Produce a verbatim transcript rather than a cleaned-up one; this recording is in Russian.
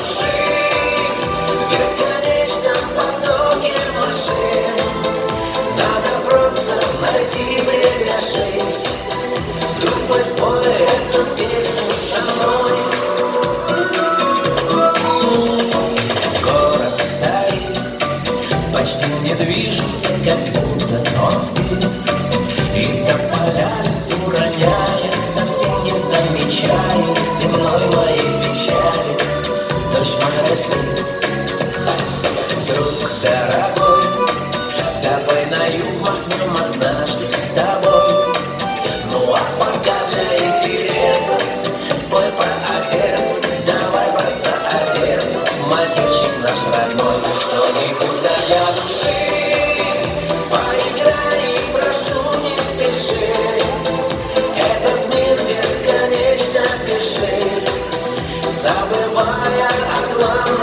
души в бесконечном потоке машин. Надо просто найти время жить. Друг мой, спой эту песню со мной. Город стоит, почти не движется, как будто он спит. И тополя листву роняя, совсем не замечая земной моей печали. Дождь моросит. Друг дорогой, давай на юг махнем однажды с тобой. Ну а пока для интереса спой про Одессу. Давай, братца, Одессу, мотивчик наш родной, что-нибудь для души. Поиграй и прошу, не спеши. Этот мир бесконечно бежит, забывая о главном.